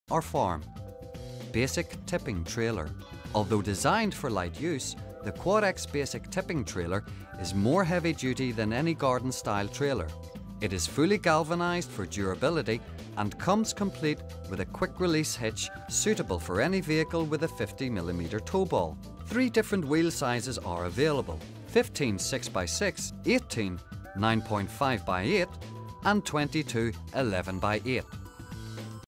or farm. Basic tipping trailer. Although designed for light use, the Quad-X Basic tipping trailer is more heavy duty than any garden-style trailer. It is fully galvanized for durability and comes complete with a quick-release hitch suitable for any vehicle with a 50mm tow ball. 3 different wheel sizes are available: 15 6x6, 18 9.5x8 and 22 11x8.